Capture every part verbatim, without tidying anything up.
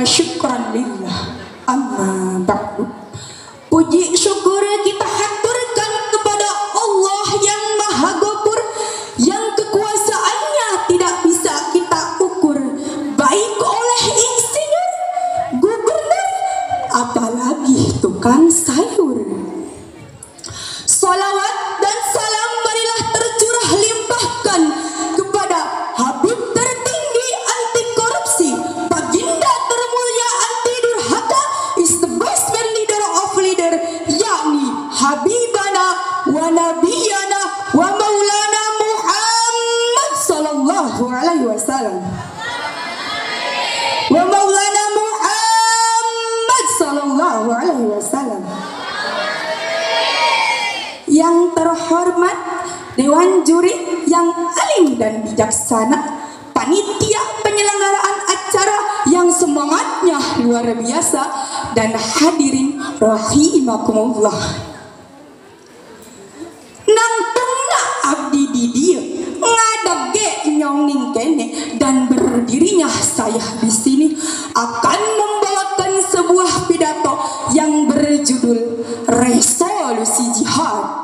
syukran lillah. Amma ba'du. Puji syukur kita haturkan kepada Allah yang Maha Ghafur, yang kekuasaannya tidak bisa kita ukur, baik oleh insinyur, gubernur, apalagi tukang sayur. Salawat dan salam marilah tercurah limpahkan kepada Habib tertinggi anti korupsi, baginda termulia anti durhaka, is the best man leader of leader, yakni Habibana wa Nabiyana wa Maulana Muhammad sallallahu alaihi wasallam. Wa Maulana Muhammad sallallahu alaihi wasallam. Yang terhormat Dewan Juri yang alim dan bijaksana, panitia penyelenggaraan acara yang semangatnya luar biasa, dan hadirin rahimakumullah. Nang tengah abdi di dia ngadeg ge nyong ning kene, dan berdirinya saya di sini akan membawakan sebuah pidato yang berjudul Resolusi Jihad.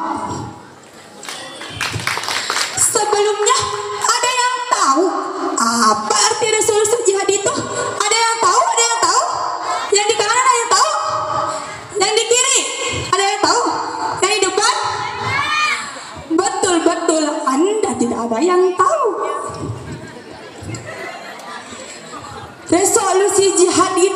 Sebelumnya, ada yang tahu apa arti resolusi jihad itu? Ada yang tahu? Ada yang tahu? Yang di kanan ada yang tahu? Yang di kiri ada yang tahu? Yang di depan? Betul betul, Anda tidak ada yang tahu. Resolusi jihad itu